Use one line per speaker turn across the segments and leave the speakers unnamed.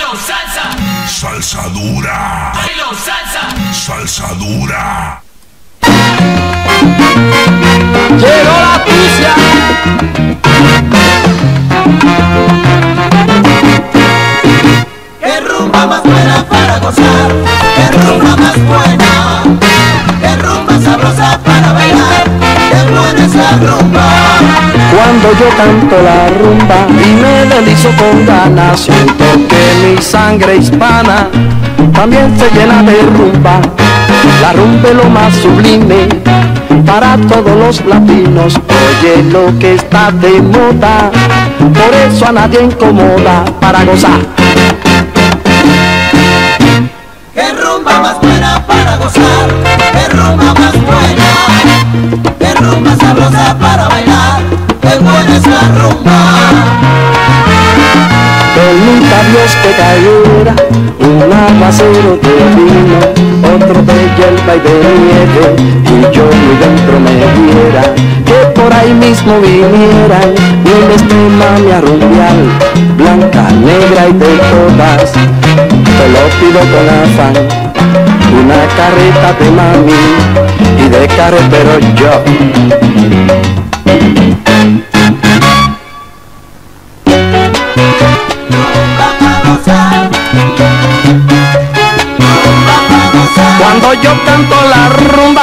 Bailo salsa.
Salsa dura.
Bailo salsa.
Salsa dura.
Llegó la tucia.
Qué rumba más buena para gozar, qué rumba más buena, qué rumba sabrosa para bailar, qué buena es la rumba.
Cuando yo canto la rumba y me deslizo con ganas, siento que mi sangre hispana también se llena de rumba. La rumba es lo más sublime para todos los latinos. Oye lo que está de moda, por eso a nadie incomoda para gozar.
Qué rumba más buena para gozar, qué rumba más buena, qué rumba sabrosa para bailar, qué buena es la rumba.
Que nunca Dios te cayera un aguacero de vino, otro de hierba y de nieve, y yo muy dentro me diera, que por ahí mismo vinieran miles de mami a rumbear, blanca, negra y de todas. Te lo pido con afán, una carreta de mami y de carretero yo. Cuando yo canto la rumba,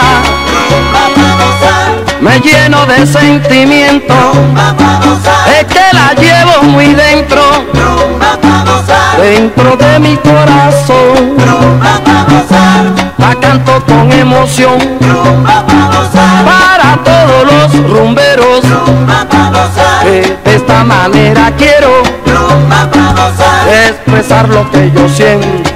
me lleno de sentimiento, es que la llevo muy dentro, dentro de mi corazón. La canto con emoción para todos los rumberos, que de esta manera quiero expresar lo que yo siento.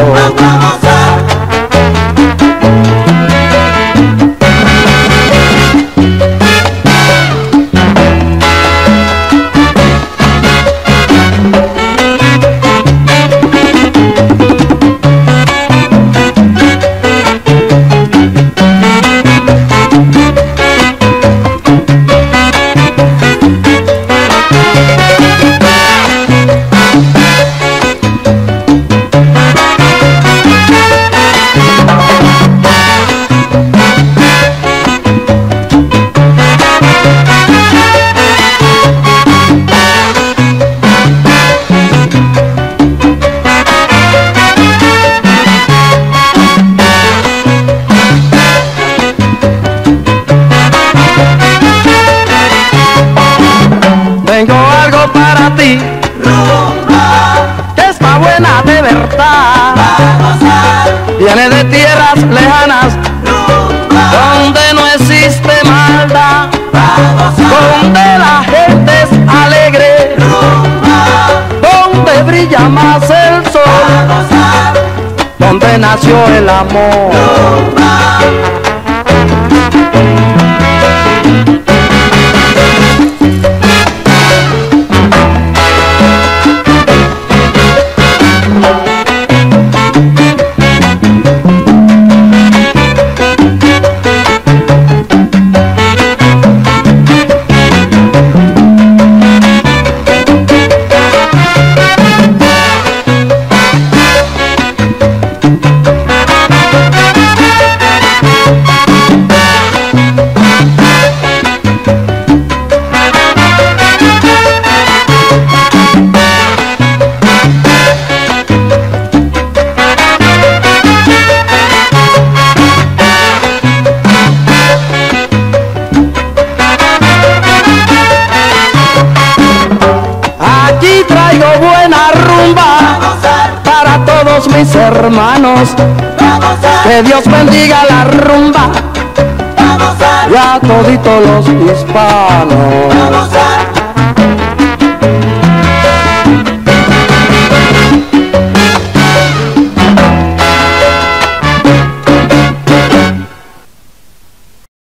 Tengo algo para ti, rumba, que está buena de verdad, viene de tierras lejanas, rumba, donde no existe maldad, donde la gente es alegre, rumba, donde brilla más el sol, donde nació el amor. Rumba. Mis hermanos, que Dios bendiga la rumba y a toditos los hispanos.